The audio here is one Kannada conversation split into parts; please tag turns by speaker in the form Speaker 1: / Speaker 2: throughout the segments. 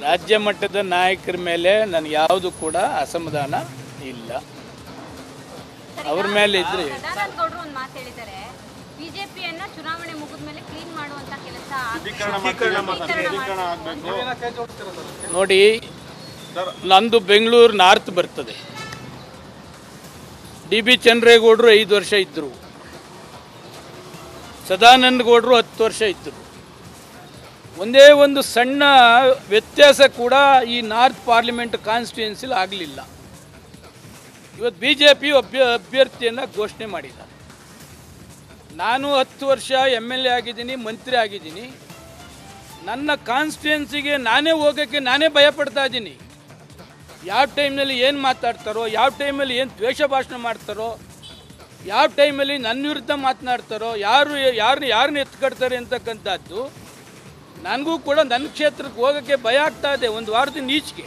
Speaker 1: ರಾಜ್ಯ ಮಟ್ಟದ ನಾಯಕರ ಮೇಲೆ ನನಗೆ ಯಾವುದು ಕೂಡ ಅಸಮಾಧಾನ ಇಲ್ಲ. ಅವ್ರ ಮೇಲೆ ಇದ್ರೆ
Speaker 2: ಗೌಡ್ರು ಒಂದು ಮಾತು ಹೇಳಿದ್ದಾರೆ, ಬಿಜೆಪಿಯನ್ನ ಚುನಾವಣೆ ಮುಗಿದ ಮೇಲೆ ಕ್ಲೀನ್ ಮಾಡುವಂತ ಕೆಲಸ
Speaker 1: ನೋಡಿ. ನಂದು ಬೆಂಗಳೂರು ನಾರ್ತ್ ಬರ್ತದೆ. DB ಚಂದ್ರೇಗೌಡರು 5 ವರ್ಷ ಇದ್ದರು, ಸದಾನಂದ ಗೌಡರು 10 ವರ್ಷ ಇದ್ದರು. ಒಂದೇ ಒಂದು ಸಣ್ಣ ವ್ಯತ್ಯಾಸ ಕೂಡ ಈ ನಾರ್ತ್ ಪಾರ್ಲಿಮೆಂಟ್ ಕಾನ್ಸ್ಟಿಟ್ಯೂನ್ಸಿಲಿ ಆಗಲಿಲ್ಲ. ಇವತ್ತು BJP ಅಭ್ಯರ್ಥಿಯನ್ನು ಘೋಷಣೆ ಮಾಡಿದ್ದಾರೆ. ನಾನು 10 ವರ್ಷ MLA ಆಗಿದ್ದೀನಿ, ಮಂತ್ರಿ ಆಗಿದ್ದೀನಿ. ನನ್ನ ಕಾನ್ಸ್ಟಿಟ್ಯೂನ್ಸಿಗೆ ನಾನೇ ಹೋಗೋಕ್ಕೆ ನಾನೇ ಭಯಪಡ್ತಾ ಇದ್ದೀನಿ. ಯಾವ ಟೈಮ್ನಲ್ಲಿ ಏನು ಮಾತಾಡ್ತಾರೋ, ಯಾವ ಟೈಮಲ್ಲಿ ಏನು ದ್ವೇಷ ಭಾಷಣ ಮಾಡ್ತಾರೋ, ಯಾವ ಟೈಮಲ್ಲಿ ನನ್ನ ವಿರುದ್ಧ ಮಾತನಾಡ್ತಾರೋ, ಯಾರನ್ನ ಎತ್ಕಡ್ತಾರೆ ಅಂತಕ್ಕಂಥದ್ದು ನನಗೂ ಕೂಡ ನನ್ನ ಕ್ಷೇತ್ರಕ್ಕೆ ಹೋಗೋಕ್ಕೆ ಭಯ ಆಗ್ತಾ ಇದೆ. ಒಂದು ವಾರದಿಂದ ಈಚೆಗೆ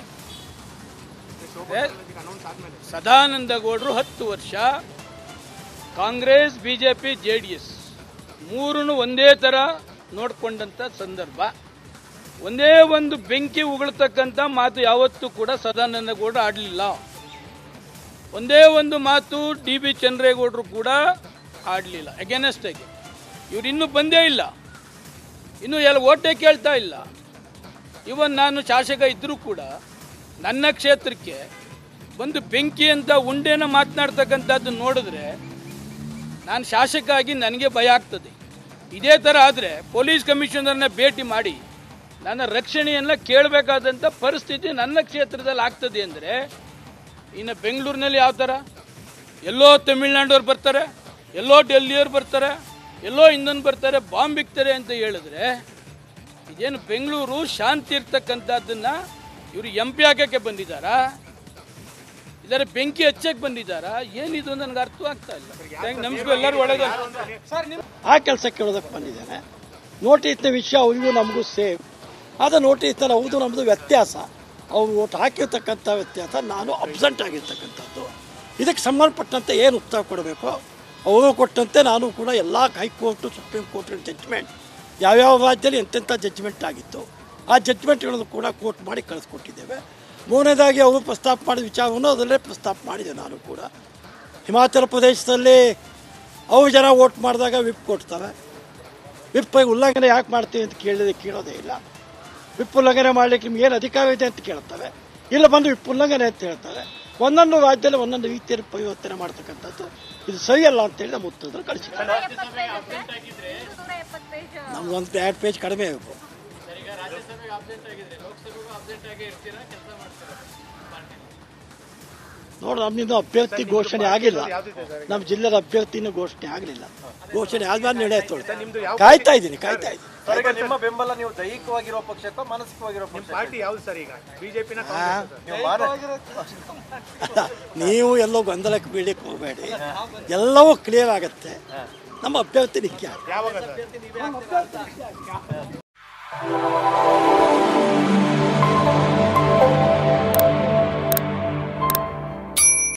Speaker 1: ಸದಾನಂದ ಗೌಡರು 10 ವರ್ಷ ಕಾಂಗ್ರೆಸ್, BJP, JDS ಮೂರನ್ನು ಒಂದೇ ಥರ ನೋಡಿಕೊಂಡಂಥ ಸಂದರ್ಭ. ಒಂದೇ ಒಂದು ಬೆಂಕಿ ಉಗುಳ್ತಕ್ಕಂಥ ಮಾತು ಯಾವತ್ತೂ ಕೂಡ ಸದಾನಂದ ಗೌಡರು ಆಡಲಿಲ್ಲ. ಒಂದೇ ಒಂದು ಮಾತು DB ಚಂದ್ರೇಗೌಡರು ಕೂಡ ಆಡಲಿಲ್ಲ. ಅಗೇನೆಸ್ಟ್ ಆಗಿ ಇವ್ರು ಇನ್ನೂ ಬಂದೇ ಇಲ್ಲ, ಇನ್ನೂ ಎಲ್ಲ ಓಟೇ ಕೇಳ್ತಾ ಇಲ್ಲ. ಇವನ್ ನಾನು ಶಾಸಕ ಇದ್ದರೂ ಕೂಡ ನನ್ನ ಕ್ಷೇತ್ರಕ್ಕೆ ಬಂದು ಬೆಂಕಿ ಅಂತ ಉಂಡೆನ ಮಾತನಾಡ್ತಕ್ಕಂಥದ್ದು ನೋಡಿದ್ರೆ ನಾನು ಶಾಸಕ ಆಗಿ ನನಗೆ ಭಯ ಆಗ್ತದೆ. ಇದೇ ಥರ ಆದರೆ ಪೊಲೀಸ್ ಕಮಿಷನರ್ನ ಭೇಟಿ ಮಾಡಿ ನನ್ನ ರಕ್ಷಣೆಯನ್ನು ಕೇಳಬೇಕಾದಂಥ ಪರಿಸ್ಥಿತಿ ನನ್ನ ಕ್ಷೇತ್ರದಲ್ಲಿ ಆಗ್ತದೆ ಅಂದರೆ ಇನ್ನು ಬೆಂಗಳೂರಿನಲ್ಲಿ ಯಾವ ಥರ? ಎಲ್ಲೋ ತಮಿಳ್ನಾಡವ್ರು ಬರ್ತಾರೆ, ಎಲ್ಲೋ ಡೆಲ್ಲಿಯವ್ರು ಬರ್ತಾರೆ, ಎಲ್ಲೋ ಇನ್ನೊಂದು ಬರ್ತಾರೆ, ಬಾಂಬ್ ಇಕ್ತಾರೆ ಅಂತ ಹೇಳಿದ್ರೆ ಇದೇನು ಬೆಂಗಳೂರು ಶಾಂತಿ ಇರ್ತಕ್ಕಂಥದ್ದನ್ನು ಇವರು MP ಹಾಕೋಕ್ಕೆ ಬಂದಿದ್ದಾರಾ, ಇದರ ಬೆಂಕಿ ಹಚ್ಚಕ್ಕೆ ಬಂದಿದ್ದಾರಾ? ಏನಿದು ನನಗೆ ಅರ್ಥ ಆಗ್ತಾ ಇಲ್ಲ. ನಮಗೂ ಎಲ್ಲರೂ ಒಳಗೆ
Speaker 3: ಆ ಕೆಲಸ ಕೇಳೋದಕ್ಕೆ ಬಂದಿದ್ದೇನೆ. ನೋಟಿಸ್ನ ವಿಷಯ ಅವರಿಗೂ ನಮಗೂ ಸೇಮ್. ಆದ ನೋಟಿಸ್ನಲ್ಲಿ ಹೌದು ನಮ್ಮದು ವ್ಯತ್ಯಾಸ, ಅವರು ಓಟ್ ಹಾಕಿರ್ತಕ್ಕಂಥ ವ್ಯತ್ಯಾಸ, ನಾನು ಅಬ್ಸೆಂಟ್ ಆಗಿರ್ತಕ್ಕಂಥದ್ದು. ಇದಕ್ಕೆ ಸಂಬಂಧಪಟ್ಟಂತೆ ಏನು ಉತ್ತರ ಕೊಡಬೇಕು ಅವರು ಕೊಟ್ಟಂತೆ ನಾನು ಕೂಡ ಎಲ್ಲ ಹೈಕೋರ್ಟು, ಸುಪ್ರೀಂ ಕೋರ್ಟ್ ಜಡ್ಜ್ಮೆಂಟ್ ಯಾವ್ಯಾವ ರಾಜ್ಯದಲ್ಲಿ ಎಂತೆಂಥ ಜಡ್ಜ್ಮೆಂಟ್ ಆಗಿತ್ತು ಆ ಜಡ್ಜ್ಮೆಂಟ್ಗಳನ್ನು ಕೂಡ ಕೋರ್ಟ್ ಮಾಡಿ ಕಳಿಸ್ಕೊಟ್ಟಿದ್ದೇವೆ. ಮೂರನೇದಾಗಿ ಅವರು ಪ್ರಸ್ತಾಪ ಮಾಡಿದ ವಿಚಾರವನ್ನು ಅದರಲ್ಲೇ ಪ್ರಸ್ತಾಪ ಮಾಡಿದೆ ನಾನು ಕೂಡ. ಹಿಮಾಚಲ ಪ್ರದೇಶದಲ್ಲಿ ಅವ್ರು ಜನ ವೋಟ್ ಮಾಡಿದಾಗ ವಿಪ್ ಕೊಡ್ತಾರೆ. ವಿಪ್ ಉಲ್ಲಂಘನೆ ಯಾಕೆ ಮಾಡ್ತೀವಿ ಅಂತ ಕೇಳೋದೇ ಇಲ್ಲ. ವಿಪ್ ಉಲ್ಲಂಘನೆ ಮಾಡಲಿಕ್ಕೆ ನಿಮ್ಗೆ ಏನು ಅಧಿಕಾರ ಇದೆ ಅಂತ ಕೇಳ್ತಾರೆ, ಇಲ್ಲ ಬಂದು ವಿಪ್ ಉಲ್ಲಂಘನೆ ಅಂತ ಹೇಳ್ತಾರೆ. ಒಂದೊಂದು ರಾಜ್ಯದಲ್ಲಿ ಒಂದೊಂದು ರೀತಿಯಲ್ಲಿ ಪರಿವರ್ತನೆ ಮಾಡ್ತಕ್ಕಂಥದ್ದು ಇದು ಸರಿಯಲ್ಲ ಅಂತೇಳಿ ನಮ್ಮ ಉತ್ತರದಲ್ಲಿ ಕಳಿಸಿದ್ದಾರೆ. ನಮ್ದು ಒಂದು 2 ಪೇಜ್ ಕಡಿಮೆ ಆಗಬೇಕು. ನೋಡಿ, ನಮ್ಮಿಂದ ಅಭ್ಯರ್ಥಿ ಘೋಷಣೆ ಆಗಿಲ್ಲ. ನಮ್ಮ ಜಿಲ್ಲೆಯ ಅಭ್ಯರ್ಥಿನೂ ಘೋಷಣೆ ಆಗಲಿಲ್ಲ. ಘೋಷಣೆ ಆದ್ಮೇಲೆ ನಡೆಯುತ್ತೆ. ಕಾಯ್ತಾ ಇದ್ದೀನಿ.
Speaker 4: ನಿಮ್ಮ ಬೆಂಬಲ ನೀವು ದೈಹಿಕವಾಗಿರೋ ಪಕ್ಷಕ್ಕೋ ಮಾನಸಿಕವಾಗಿರೋ ಪಾರ್ಟಿ ಯಾವುದು ಸರ್? ಈಗ ಬಿಜೆಪಿನ
Speaker 3: ನೀವು ಎಲ್ಲೋ ಗೊಂದಲಕ್ಕೆ ಬೀಳಕ್ಕೆ ಹೋಗಬೇಡಿ, ಎಲ್ಲವೂ ಕ್ಲಿಯರ್ ಆಗುತ್ತೆ. ನಮ್ಮ ಅಭ್ಯರ್ಥಿ ನಿತ್ಯ.